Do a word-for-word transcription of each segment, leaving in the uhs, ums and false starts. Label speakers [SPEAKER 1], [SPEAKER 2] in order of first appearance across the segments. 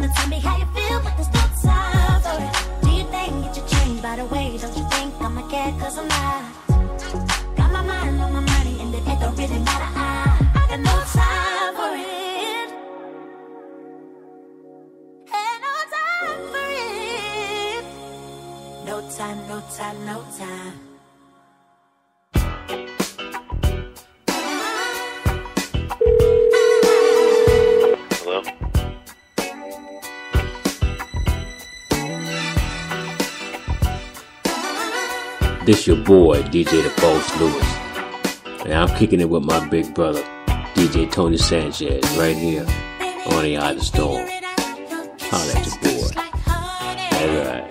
[SPEAKER 1] wanna tell me how you feel, but there's no time for it. Do you think it should change by the way? Don't you think I'ma care? Cause I'm not. Got my mind on my money and it don't really matter. I, I got no time for it. Ain't no time for it. No time, no time, no time.
[SPEAKER 2] Hello? This your boy, D J The Boss Lewis. And I'm kicking it with my big brother, D J Tony Sanchez, right here on the Eye of the Storm. Holla at your boy. Alright.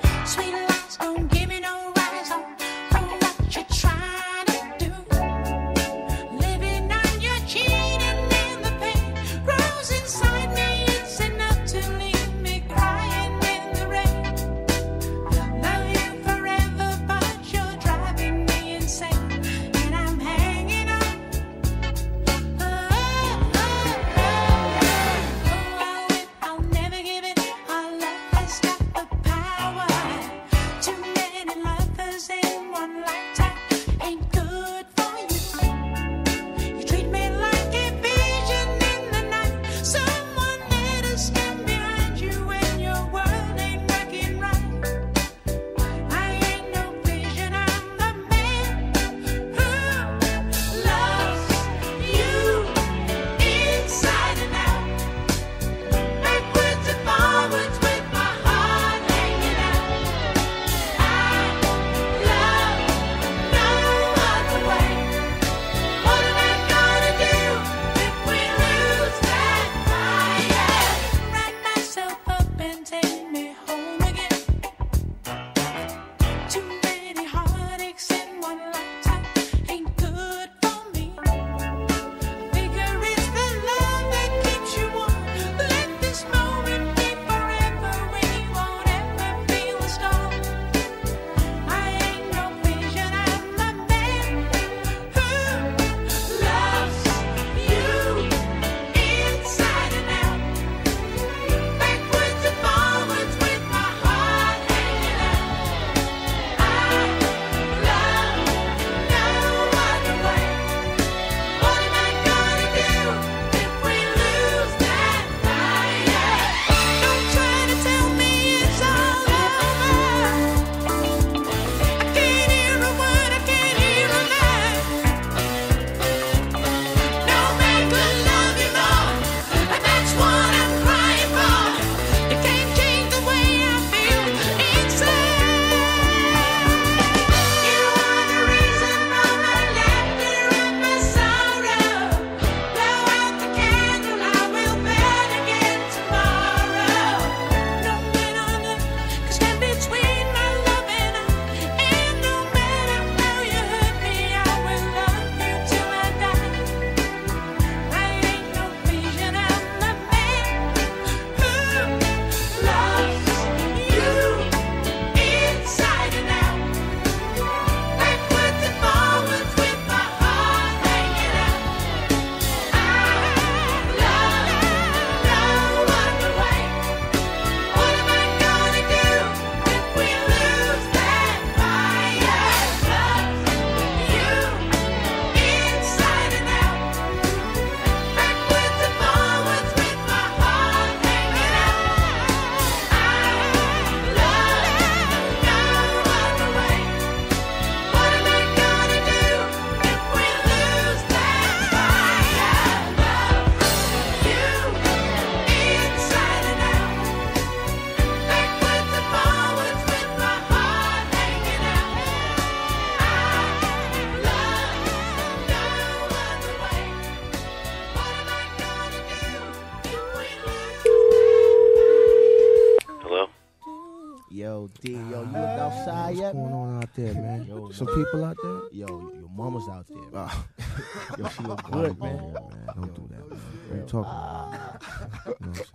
[SPEAKER 3] Yo, D, yo, you looked outside yet?
[SPEAKER 4] What's going on out there, man?
[SPEAKER 3] Yo,
[SPEAKER 4] Some
[SPEAKER 3] man.
[SPEAKER 4] people out there?
[SPEAKER 3] Yo, your mama's out there. Man.
[SPEAKER 4] Oh.
[SPEAKER 3] Yo, she look
[SPEAKER 4] Oh,
[SPEAKER 3] good,
[SPEAKER 4] man.
[SPEAKER 3] man.
[SPEAKER 4] man. Don't do that, man. What are you talking about? You know what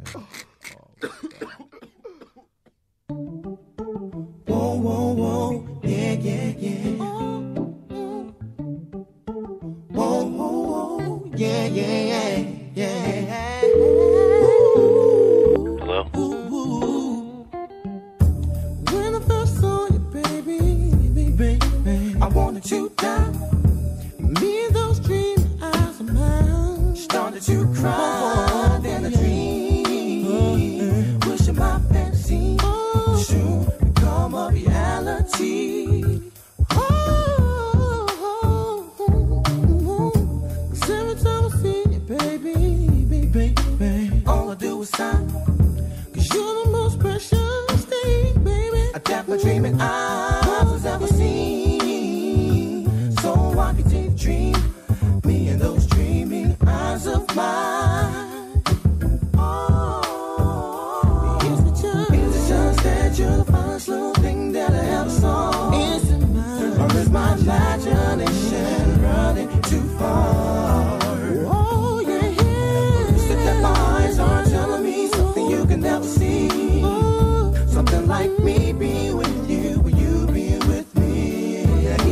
[SPEAKER 4] I'm saying?
[SPEAKER 5] Whoa, whoa, whoa, yeah, yeah, yeah. Whoa, whoa, whoa, yeah, yeah, yeah, yeah.
[SPEAKER 2] Hello?
[SPEAKER 5] Ooh, ooh, Cause you're the most precious thing, baby. I definitely dreaming I was ever seen. So I can take a dream, me and those dreaming eyes of mine. Oh, here's the chance, here's the chance that you're the finest little thing that I ever saw. Is it mine, or is my imagination running too far? Oh yeah, yeah. Is it that my eyes are telling me something you can never see? Oh, something like me being with you, will you be with me? Yeah.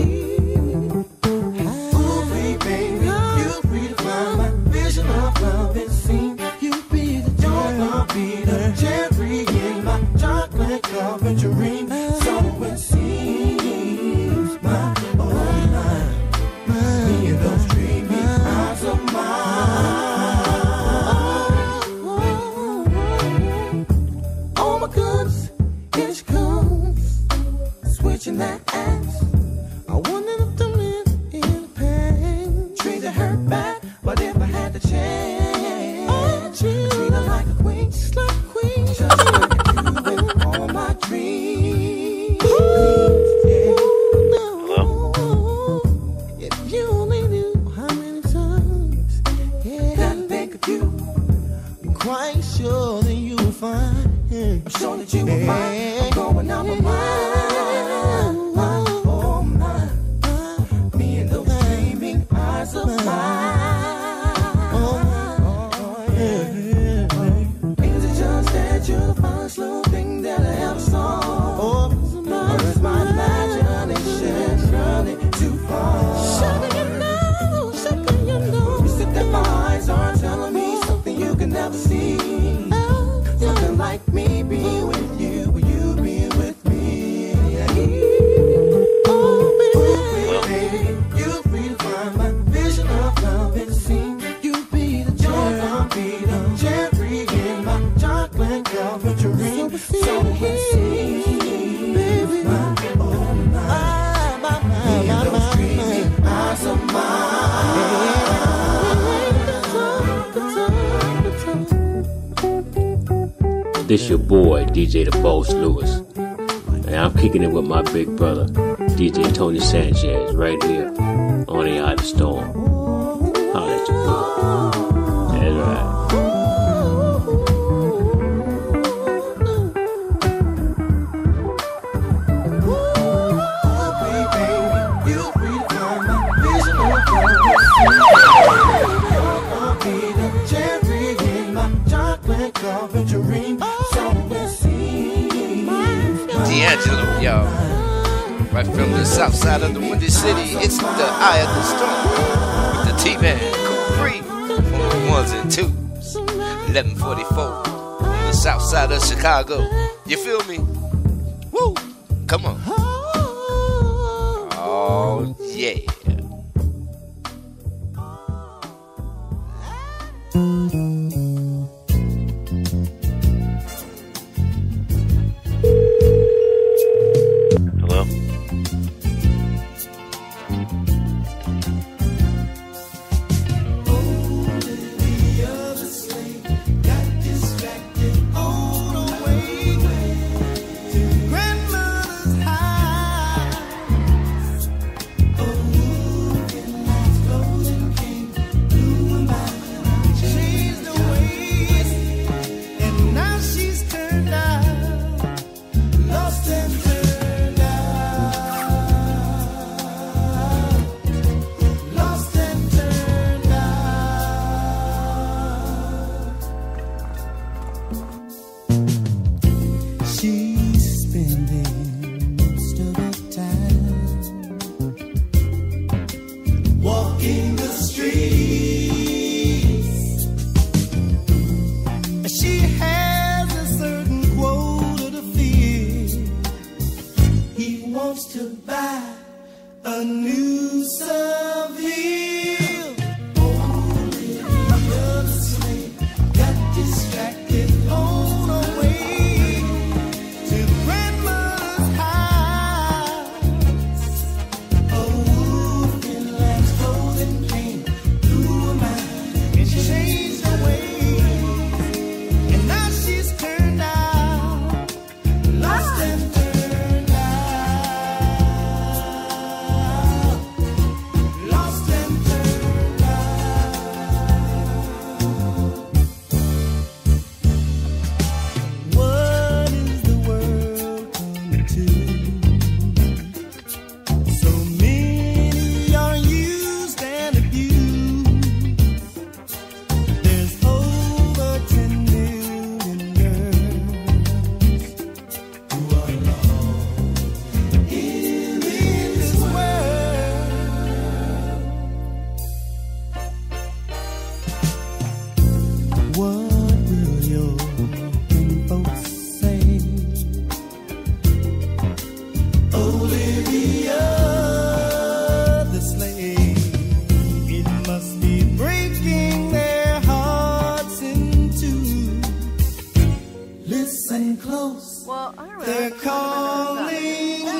[SPEAKER 5] Ooh, baby, you redefine my vision of love and scene. You be the joy, be the cherry in my chocolate covered dream. So it seems my own life, me and those dreamy eyes of mine. Oh my goodness, here she comes, switching that ass. I wonder if the men in the pain treated her bad, but if I had the chance, oh, treat her like a queen, just like a queen, just like you in all my dreams. Yeah.
[SPEAKER 6] Hello?
[SPEAKER 5] If you only knew how many times, yeah, that I think of you, I'm quite sure that you will find. I'm sure that you will find. I'm going out my mind, my, oh my, me and those dreaming eyes of mine. Oh, yeah. Is it just that you're the finest little thing that I ever saw? Or is my imagination running too far? Sugar, you know, sugar, you know. You said that my eyes are telling me something you can never see. Something like me being with you, will you be with me? Yeah. Oh, baby, baby, you redefine my vision of love and scene. You be the joy, I'll be the cherry in my chocolate covered dream. So it seems, baby, my oh my, me and those dreamy eyes of mine.
[SPEAKER 2] This your boy, D J The Boss Lewis. And I'm kicking it with my big brother, D J Tony Sanchez, right here on the Eye of the Storm. Holla at your boy. That's right.
[SPEAKER 6] D'Angelo, y'all. Right from the south side of the Windy City, it's the Eye of the Storm with the T-Man, Capri, on the ones and twos. eleven forty-four on the south side of Chicago. You feel me? Woo! Come on. Oh, yeah.
[SPEAKER 2] Hello?
[SPEAKER 5] listen close.
[SPEAKER 7] Well, I don't
[SPEAKER 5] They're
[SPEAKER 7] know.
[SPEAKER 5] calling you.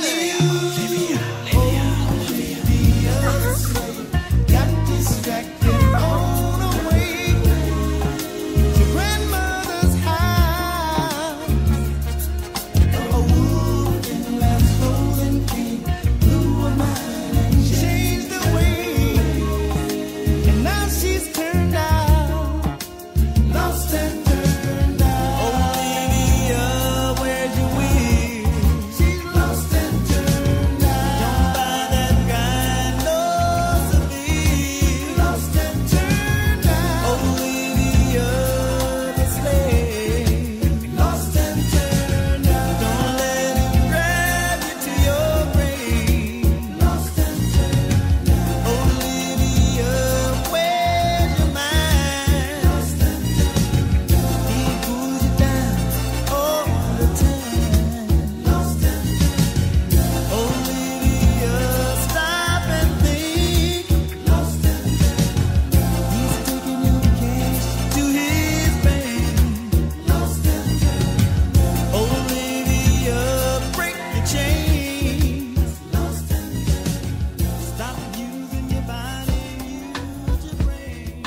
[SPEAKER 5] Got distracted on the way to grandmother's house. A wolf in last golden key blew her mind and changed the way. And now she's turned out, lost and turned out. Olivia, where'd you win? She's lost and turned out. Don't buy that guy no severe. Lost and turned out. Olivia, the slave. Lost and turned out. Don't let him grab you to your grave. Lost and turned out. Olivia, where's your mind? Lost and turned out. He pulls you down all the time. Lost and turned out. Olivia, stop and think. Lost and turned out. He's taking your cash to his bank. Lost and turned out. Olivia, break your chains. Lost and turned out. Stop using your body, use your brain.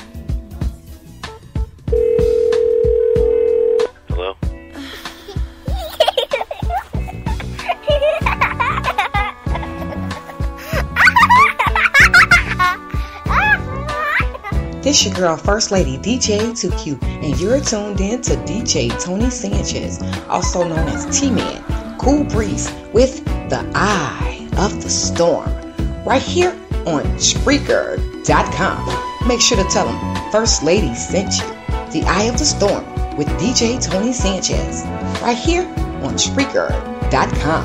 [SPEAKER 8] Hello?
[SPEAKER 9] This your girl, First Lady D J two Q, and you're tuned in to D J Tony Sanchez, also known as T-Man, Cool Breeze, with The Eye of the Storm, right here on Spreaker dot com. Make sure to tell them First Lady sent you. The Eye of the Storm with D J Tony Sanchez, right here on Spreaker dot com.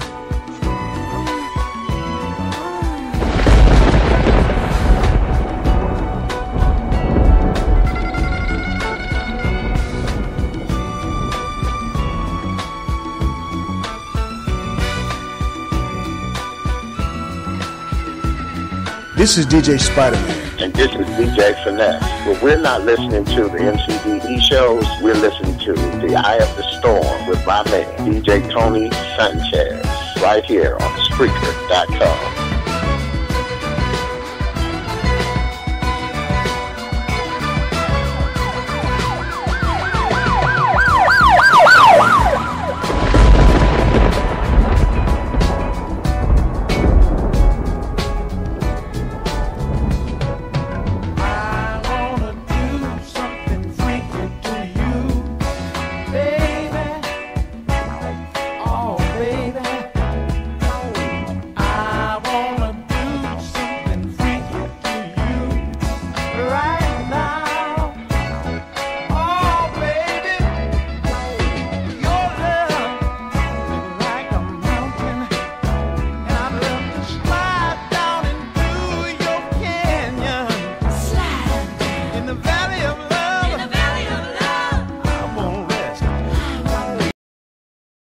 [SPEAKER 10] This is D J Spider-Man.
[SPEAKER 8] And this is D J Finesse. Well, we're not listening to the M C D E shows. We're listening to The Eye of the Storm with my man, D J Tony Sanchez, right here on Spreaker dot com.